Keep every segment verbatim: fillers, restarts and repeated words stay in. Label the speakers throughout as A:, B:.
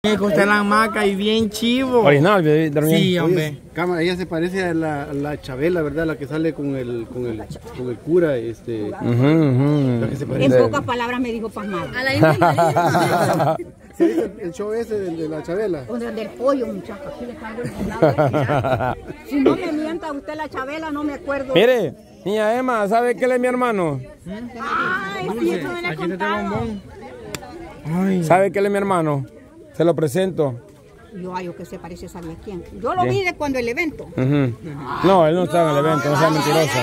A: Acosté en la hamaca y bien chivo.
B: Original, bebé.
A: Sí, hombre.
C: Cámara, ella se parece a la, a la Chabela, ¿verdad? La que sale con el, con el, con el cura, este...
B: Uh -huh, uh
C: -huh. Se
D: en pocas palabras me dijo pasmado. A la isla.
C: ¿Sí, el, el show ese de, de la Chabela?
D: O del, del pollo, muchachos. Aquí le traigo el lado. Si no me mienta usted la Chabela, no me acuerdo.
B: Mire, niña Emma, ¿sabe qué es mi hermano?
D: Ay, sí, eso me lo he contado.
B: ¿Sabe qué es mi hermano? Se lo presento.
D: Yo hallo que se parece, ¿sabía quién? Yo lo vi de cuando el evento.
B: Uh -huh. No, él no estaba en el evento, no sea mentirosa.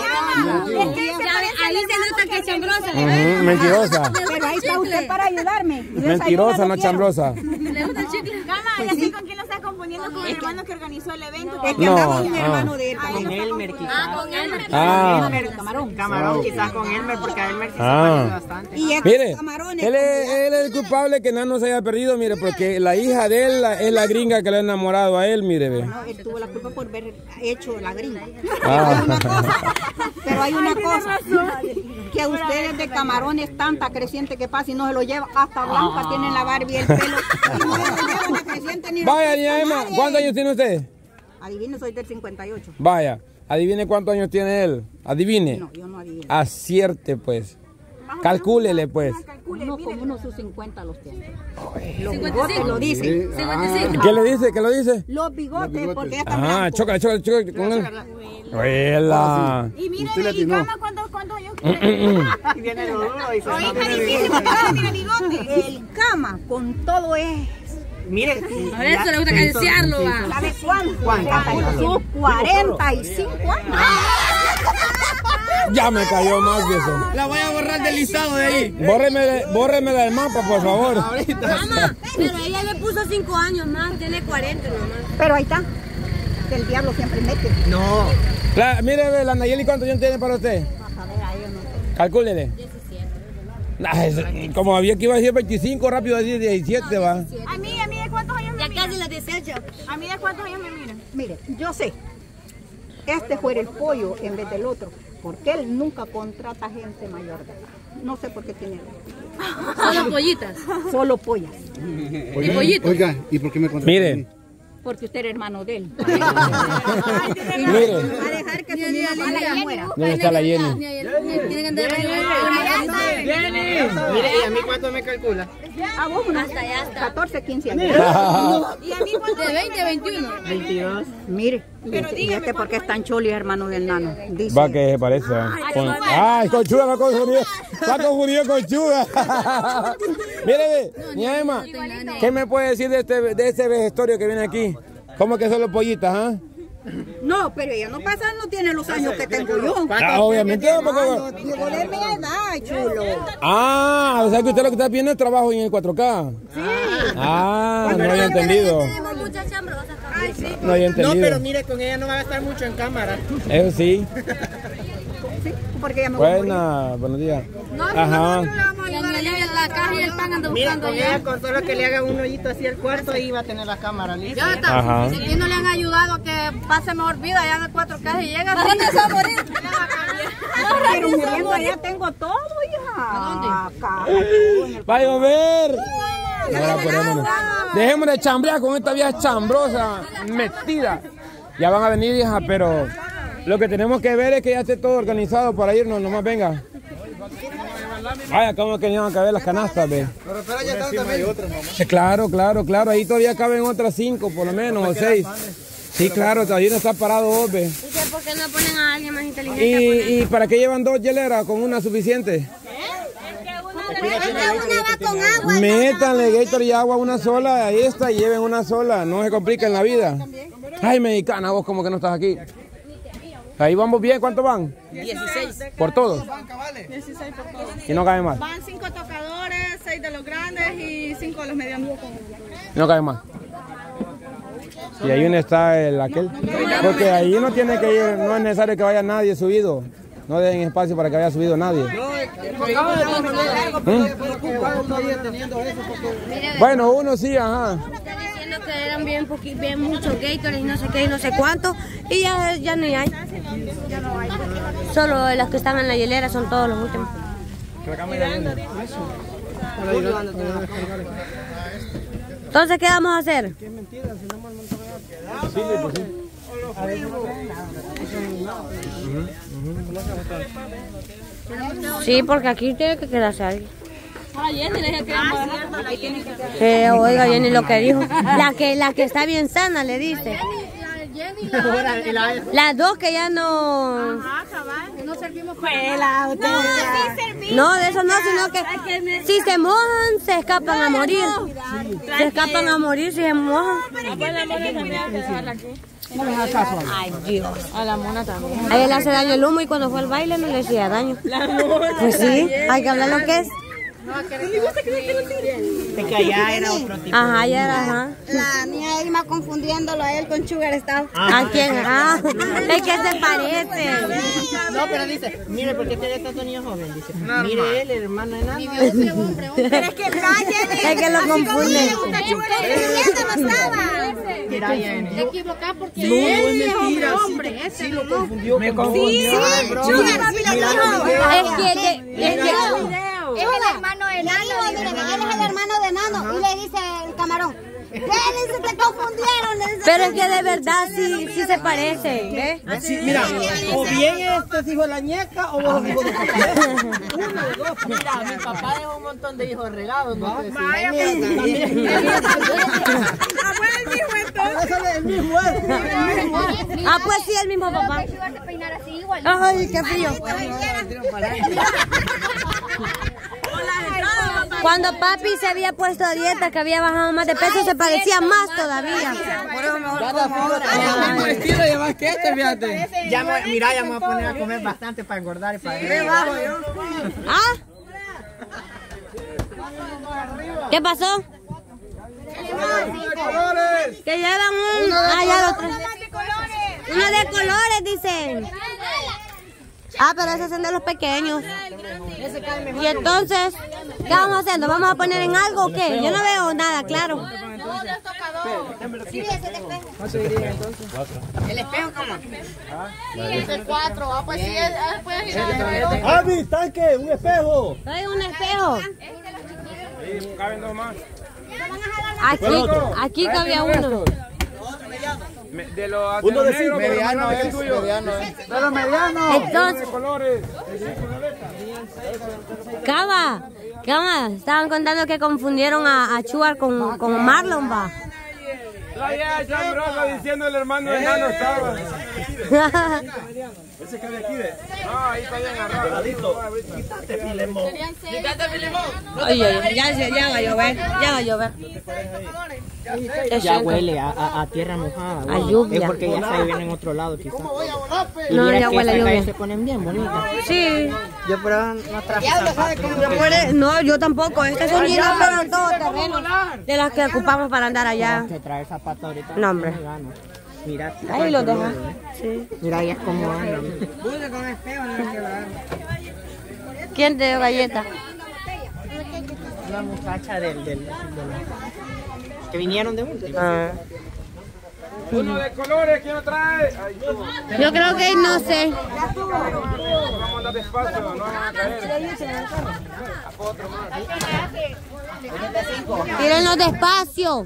E: Ahí se nota que es chambrosa.
B: Uh -huh. Mentirosa.
D: Pero ahí está usted para ayudarme.
B: Mentirosa, no chambrosa.
E: ¿Le gusta el chicle?
F: Cama, ya sé con quién lo está confundiendo, con el hermano que organizó el evento.
D: Es que andaba un hermano de él.
A: Con Elmer, quizás.
E: Ah, con Elmer.
B: Ah.
D: Camarón.
A: Camarón, quizás con Elmer, porque a Elmer sí se parece bastante.
D: Y
B: mire, él es, él es el culpable que Nano se haya perdido, mire, porque la hija de él la, es la gringa que le ha enamorado a él, mire, ve.
D: No, él tuvo la culpa por haber hecho la gringa.
B: Ah.
D: Pero hay una cosa, que ustedes de camarones tanta creciente que pasa y no se lo lleva, hasta blanca tienen la Barbie el pelo. Y no se lo llevan la creciente ni
B: vaya, niña Emma, ¿cuántos años tiene usted?
D: Adivine, soy del cincuenta y ocho.
B: Vaya, adivine cuántos años tiene él. Adivine.
D: No, yo no adivino.
B: Acierte, pues. Calcúlele, pues.
D: Uno como uno sus cincuenta los tiene. Los bigotes lo dice.
B: ¿Qué le dice? ¿Qué lo dice?
D: Los bigotes, porque ya está
B: ah,
D: blanco.
B: chócale, chócale, chócale con él. Huela.
F: Y mire, ¿y Cama cuántos años tiene?
A: Y viene lo duro y se
F: Oye, carísimo, que tiene bigote.
D: El Cama con todo es...
A: Mire,
E: a ver, eso le gusta acariciarlo, va.
D: ¿Sabe cuánto? Sus cuarenta y cinco años.
B: Ya me cayó más de eso.
A: La voy a borrar del listado de ahí.
B: Bórreme, bórreme del mapa, por favor.
E: Mamá, pero ella le puso cinco años más, tiene cuarenta nomás.
D: Pero ahí está. Que el diablo siempre mete.
A: No.
B: La, mire, ve, la Nayeli, ¿cuántos años tiene para usted?
D: A ver, a ellos no.
B: Calcúlele.
E: diecisiete.
B: Como había que iba a decir veinticinco, rápido a decir diecisiete, va.
F: A mí, a mí de cuántos años me
E: Ya
F: mira.
E: casi los dieciocho.
F: A mí de cuántos años me mira.
D: Mire, yo sé. Este fuera el pollo en vez del otro. Porque él nunca contrata gente mayor de edad. No sé por qué tiene.
E: Solo pollitas.
D: Solo pollas.
E: ¿Y pollitos?
C: Oiga, ¿y por qué me contrató?
B: Mire.
D: Porque usted es hermano de él.
B: Mire.
D: Va a dejar que su misma mala y muera.
B: ¿Dónde está la Jenny?
E: Tienen que andar
A: Jenny. Mire, ¿y a mí cuánto me calcula?
D: A vos una.
E: Hasta allá está.
D: catorce, quince años.
F: Y a mí cuántos
E: De veinte a veintiuno.
A: veintidós.
D: Mire, y este, y este porque es tan choli, hermano del nano. Dice,
B: Va que se parece. Con, ay, conchuda, va con judío. Va con judío, conchuda. Mire, ve, niña Emma, ¿qué me puede decir de este, de este vejestorio que viene aquí? ¿Cómo que son los pollitas, ah?
D: no, pero ella no pasa, no tiene los años que tengo yo.
B: Ah, obviamente.
D: No, digo de mi edad, chulo.
B: Ah, o sea que usted lo que está viendo es trabajo en el cuatro K.
D: Sí.
B: Ah, no había entendido.
E: Tenemos muchas chambrosas también.
B: No había entendido.
A: No, pero mire, con ella no va a gastar mucho en cámara.
B: Eso sí.
D: Sí, porque ella me voy a morir.
B: Buena, buenos días.
E: No,
B: Ajá.
E: la caja y el pan anda
A: Mira,
E: buscando
A: con
E: ya.
A: ella, con solo que le haga un hoyito así al cuarto, ahí va a tener la cámara lista.
E: Ya está.
B: Ajá.
E: Si aquí no le han ayudado a que pase mejor vida, ya en el cuatro K y llega. ¿A dónde se va a morir?
D: Pero muriendo allá tengo todo ya.
E: ¿A dónde?
D: Acá.
B: Vaya a ver. Ahora, pues, vámonos. Dejemos de chambrear con esta vieja chambrosa, metida. Ya van a venir, hija, pero lo que tenemos que ver es que ya esté todo organizado para irnos, nomás venga. Vaya, como que llevan a caber las canastas, ve.
C: Pero espera, ya están también.
B: Sí, claro, claro, claro. Ahí todavía caben otras cinco, por lo menos, o seis. Sí, claro, todavía no está parado vos, ve.
E: ¿Y por qué no ponen a alguien más inteligente?
B: ¿Y, y para qué llevan dos hieleras con una suficiente?
E: Una va con agua.
B: Métanle Gator y agua una sola, ahí está, y lleven una sola, no se compliquen la vida. Ay, mexicana, vos como que no estás aquí. Ahí vamos bien, ¿cuántos van?
A: dieciséis.
B: ¿Por todos?
F: dieciséis por todos.
B: Y no cabe más.
F: Van cinco tocadores, seis de los grandes y cinco de los medianos.
B: Y no cabe más. Y ahí donde está el aquel. Porque ahí no tiene que ir, no es necesario que vaya nadie subido. No den espacio para que haya subido nadie. ¿Mm? Bueno, uno sí, ajá.
E: Está diciendo que eran bien, poqui- bien muchos Gatorades y no sé qué y no sé cuánto. Y ya, ya no hay. Solo los que están en la hielera son todos los últimos. Entonces, ¿qué vamos a hacer?
C: Qué mentira, si no me monto
B: Sí, pues sí.
E: Sí, porque aquí tiene que quedarse alguien. Sí, oiga, Jenny lo que dijo. La que, la que está bien sana, le dice. Las dos que ya no...
F: No servimos
E: No, de eso no, sino que si se mojan, se escapan a morir. Se escapan a morir si se mojan. Ay, Dios.
F: A la mona también.
E: A ella le hace daño el humo y cuando fue al baile no le hacía daño. Pues sí, hay que hablar lo que es.
A: Es que allá era otro tipo.
E: Ajá, ya era, ajá.
D: La niña Irma confundiéndolo a él con Sugar Star.
E: ¿A quién? Ah, es que se parece.
A: No, pero dice, mire, ¿por qué tiene tanto niño joven? Dice, mire él, el hermano enano.
D: Pero es que
E: Es que lo confunde.
A: Mira, Jenny.
F: Te equivocás porque
A: No, no es
F: ese es
A: mentira.
F: hombre,
A: Sí,
F: ese
A: sí lo confundió.
B: Me confundió.
D: Sugar papi lo dijo.
E: Es que, que- es que
D: Es el hermano de Nano. Él es el hermano de Nano. Y le dice el camarón. ¿Qué? Dice, te confundieron. Le dice,
E: pero es que de verdad sí, sí se parece, ¿ves?
A: Sí, mira, o bien este es hijo de la ñeca o vos sos hijo de papá. Uno de dos. Mira, mi papá dejó un montón de hijos regados. No sé si
F: Vaya,
A: mira,
F: pues,
A: también.
F: abuela el mismo entonces.
A: Eso es el mismo es.
E: Ah, pues sí, el mismo papá. Ay, qué frío. Cuando papi se había puesto a dieta, que había bajado más de peso, se parecía más todavía.
B: El mismo estilo llevas que este, fíjate.
A: Ya me, mira, ya me voy a poner a comer bastante para engordar y para...
E: ¿Ah? ¿Qué pasó? Que llevan un... Ah, ya lo traen. Uno de colores, dicen. Ah, pero esos son de los pequeños. Y entonces, ¿qué vamos haciendo? ¿Vamos a poner en algo o qué? Yo no veo nada, claro.
D: ¿El espejo cómo?
F: Es el cuatro. Ah, pues sí, ah, puedes girar.
C: ¡Avi, tanque! ¡Un espejo!
E: Hay un espejo.
B: Sí, caben dos más.
E: Aquí, aquí cabía uno.
B: Me- De los
C: Uno de
B: negros,
C: cinco.
B: pero
C: Mediano
B: más grande que el
C: es,
B: tuyo.
C: mediano es.
B: Pero mediano.
E: Entonces,
B: De colores.
E: Cava, Cava, estaban contando que confundieron a, a Chuar con, con Marlon, va.
B: Todavía chambroso diciendo el hermano de Nano estaba.
C: Ese cabe aquí, ¿ves?
B: No, ahí está bien agarrado.
C: Quítate, Filemón.
E: Ay, ay, ay, ya, ya va a llover, ya va a llover. Es
A: Ya
E: cierto.
A: huele a, a, a tierra mojada.
E: A lluvia.
A: Es porque ya se viven en otro lado, quizás. Y
E: No,
A: mira
E: ya
A: que
E: huele a
A: estas calles
E: lluvia.
A: se ponen bien bonitas.
E: Sí.
A: Yo por ahora no traje zapatos.
E: No, yo tampoco. Estas son llenas pero todo terreno. De las que ocupamos para andar allá.
A: Que traer zapatos ahorita.
E: No, hombre.
A: me gano. Mira,
E: Ahí los deja.
A: Sí. Mira, ya es como andan.
E: ¿Quién te dio galleta?
A: Una muchacha del, del, del- que vinieron de último.
E: Ah.
B: Uno de colores, ¿quién lo trae? Ay, tú.
E: Yo creo que no sé.
B: Vamos a andar despacio, no vamos a caer.
E: Tírenlos despacio.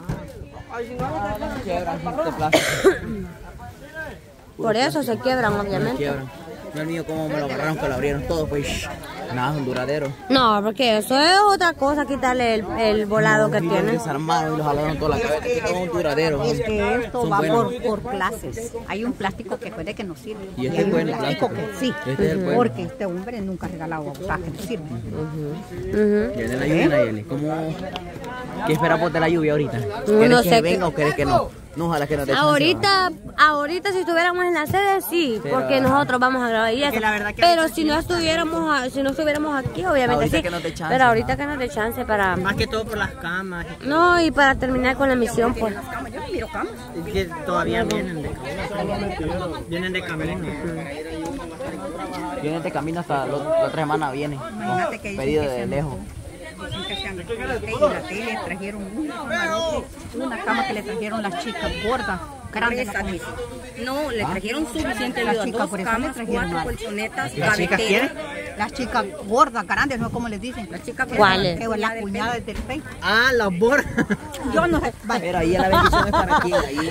E: Por eso se quiebran, obviamente.
G: No el mío como me lo agarraron, que lo abrieron todo, pues nada, es un duradero.
E: No, porque eso es otra cosa, quitarle el, el volado que
G: Y
E: tiene.
G: los desarmaron y los jalaron toda la cabeza, que todo es un duradero.
D: Es que esto
G: Son
D: va
G: buenos.
D: por, por clases. Hay un plástico que puede que no sirve.
G: Y este
D: hay
G: es
D: un
G: bueno,
D: plástico que
G: plástico.
D: sí.
G: Este es el bueno.
D: Porque este hombre nunca ha regalado botas que no sirven.
E: Ujú.
G: Viene la lluvia, Nayeli. ¿Cómo? ¿Qué esperamos de la lluvia ahorita?
E: No
G: ¿Quieres
E: sé
G: que
E: qué-
G: venga o quieres que no? No, ojalá que no te
E: Ahorita, ahorita si estuviéramos en la sede, sí,
G: Pero-
E: porque nosotros vamos a grabar y eso.
A: la verdad que
E: Pero si no estuviéramos, a- si no estuviéramos aquí, obviamente
G: Ahorita
E: sí.
G: que nos dé chance,
E: Pero ahorita
G: ¿no?
E: que nos dé chance para,
A: Más que todo por las camas.
E: no, y para terminar con la misión, pues.
A: Y que todavía vienen de camino. Vienen de camino.
G: Viene de camino hasta la la otra semana, viene.
D: Imagínate que
G: Con
D: dicen
G: pedido
D: que
G: de
D: se-
G: lejos.
D: Dicen que se han- y la tele trajeron una, camarote, una cama que le trajeron las chicas gordas, grandes.
H: No, le trajeron suficiente
D: Las
H: ayuda.
D: chicas
H: Dos
D: por eso le
H: camas,
D: trajeron
H: cuatro
D: más.
H: colchonetas,
A: ¿Las chicas
H: gaveteras.
A: quieren?
D: Las chicas gordas, grandes, ¿no? ¿Cómo les dicen? Las chicas
E: ¿Cuáles?
D: Que la cuñada del Pei.
A: Ah, las borras.
D: Yo no sé.
G: Pero ahí la bendición es para aquí. Ahí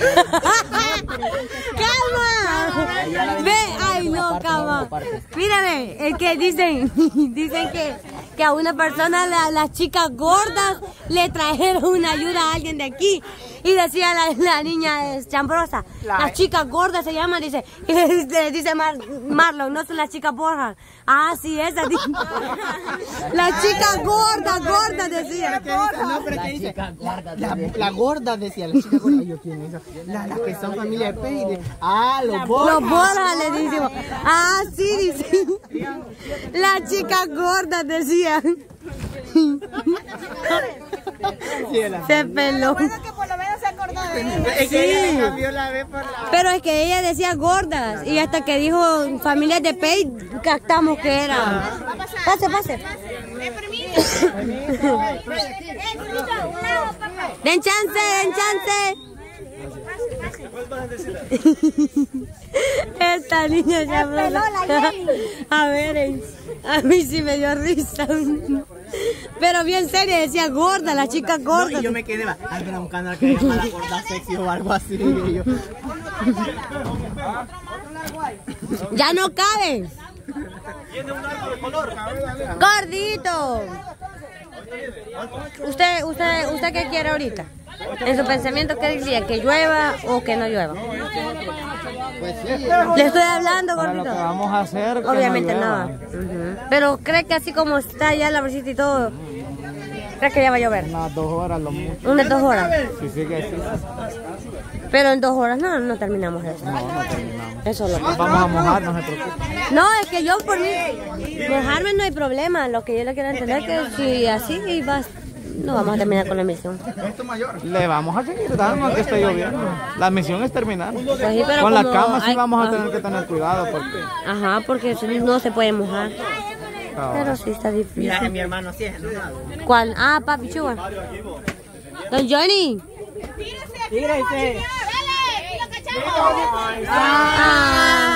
E: ¡Cama! Ve, ay no, cama. Mírame, es que dicen, dicen que, que a una persona, la- las chicas gordas, le trajeron una ayuda a alguien de aquí. Y decía la, la niña es chambrosa, las chicas gordas se llaman, dice, y le dice Mar, Marlon, no son las chicas borjas. Ah, sí, esas. Las chicas gordas, gordas, decía.
A: No, pero que dice, la, la gorda decía, la chica gorda. Ay, yo quién es esa. La, las que son familia de Peide. Ah, los borras.
E: Los borjas le decimos. Ah, sí, dice. Las chicas gordas decían. Se peló.
A: Es que ella le cambió la B por la...
E: Pero es que ella decía gordas y hasta que dijo familias de Pei, captamos que era. Pase, pase. Den chance, den chance. Esta niña se habló. A ver, eh, a mí sí me dio risa. Pero bien seria, decía gorda, la chica gorda.
A: No, y yo me quedé, va, ay, pero un canal que llama la gorda sexy o algo así. Y yo,
E: Ya no cabe. Gordito. ¿Usted, usted, usted qué quiere ahorita? En su pensamiento, ¿qué decía? ¿Que llueva o que no llueva? Le estoy hablando, gordito.
H: Lo que vamos a hacer, que
E: obviamente
H: no
E: nada.
H: llueva.
E: Ujú. Pero cree que así como está ya la brisita y todo, ¿cree que ya va a llover?
H: Unas dos horas lo mucho.
E: Unas dos horas.
H: Si sigue así,
E: Pero en dos horas no, no terminamos eso.
H: no, no terminamos.
E: Eso es lo que...
H: Nos vamos a mojar, no se preocupe.
E: No, es que yo por mí, mojarme no hay problema. Lo que yo le quiero entender es que si así vas, no vamos a terminar con la emisión.
H: Le vamos a seguir dando aunque esté lloviendo. La misión es terminar.
E: Pues sí, pero
H: Con la
E: como
H: cama sí
E: hay-
H: vamos a
E: ajá.
H: tener que tener cuidado porque...
E: Ajá, porque si no se puede mojar.
H: ah,
E: Pero sí está difícil.
A: mira, es mi hermano así es enojado.
E: ¿Cuál? Ah, papi Chua. Don Johnny.
A: Tírese.
E: Ah.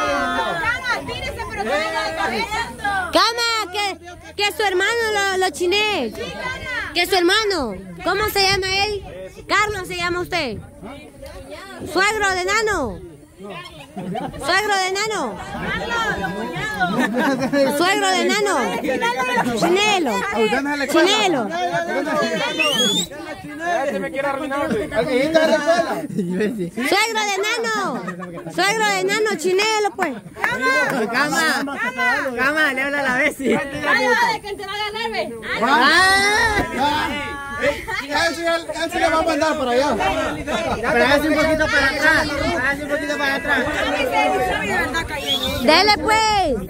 E: Cama, que, que su hermano lo, lo chiné. Que su hermano. ¿Cómo se llama él? Carlos se llama usted. Suegro de Nano. Suegro de Nano. Suegro de Nano. Chinelo. Chinelo. Suegro de Nano. Suegro de Nano, Chinelo, pues.
A: Cama, cama, le habla a la Bessie.
E: que te va a agarrar, ve.
C: Él se le va a mandar para allá.
A: Pero hágase un poquito para atrás. Hágase un poquito para atrás.
E: Dele, pues.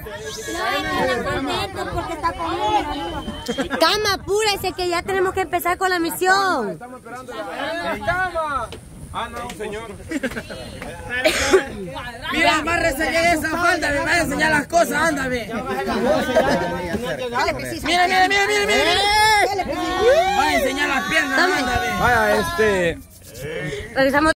E: Cama, apúrese que ya tenemos que empezar con la misión.
B: Ah, no, señor.
A: Mira, más reseñé esa falda, me va a enseñar las cosas, ándame. Mira, mira, mira, mira, mira. Va a enseñar las piernas, ándame.
B: Vaya, este...
E: Regresamos.